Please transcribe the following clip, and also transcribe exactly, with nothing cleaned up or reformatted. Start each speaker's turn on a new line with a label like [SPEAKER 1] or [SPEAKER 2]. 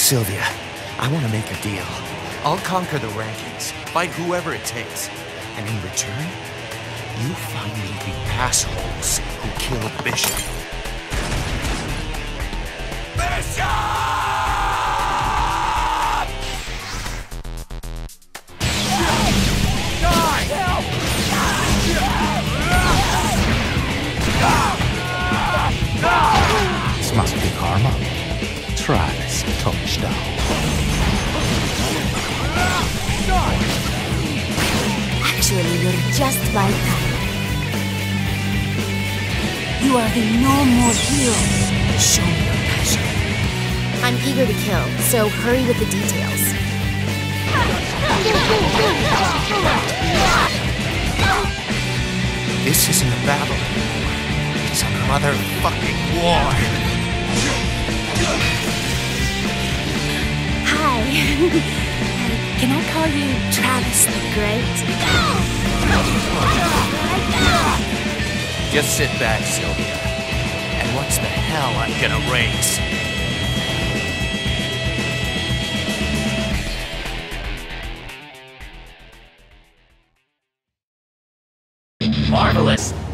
[SPEAKER 1] Sylvia, I want to make a deal. I'll conquer the rankings, fight whoever it takes, and in return, you find me the assholes who killed Bishop. Bishop!
[SPEAKER 2] This must be karma. Try this touchdown.
[SPEAKER 3] Actually, you're just like that. You are the no more hero. Show me your passion. I'm eager to kill, so hurry with the details.
[SPEAKER 1] This isn't a battle. It's a motherfucking war.
[SPEAKER 3] Hi. Can I call you Travis the Great?
[SPEAKER 1] Just sit back, Sylvia. And watch the hell I'm gonna raise. Marvelous!